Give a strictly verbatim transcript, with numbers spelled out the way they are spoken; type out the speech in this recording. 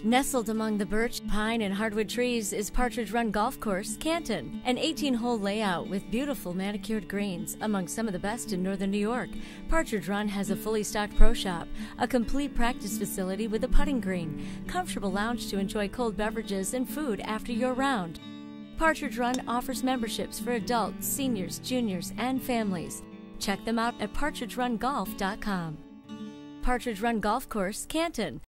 Nestled among the birch, pine, and hardwood trees is Patridge Run Golf Course, Canton, an eighteen-hole layout with beautiful manicured greens, among some of the best in northern New York. Patridge Run has a fully stocked pro shop, a complete practice facility with a putting green, comfortable lounge to enjoy cold beverages and food after your round. Patridge Run offers memberships for adults, seniors, juniors, and families. Check them out at patridge run golf dot com. Patridge Run Golf Course, Canton.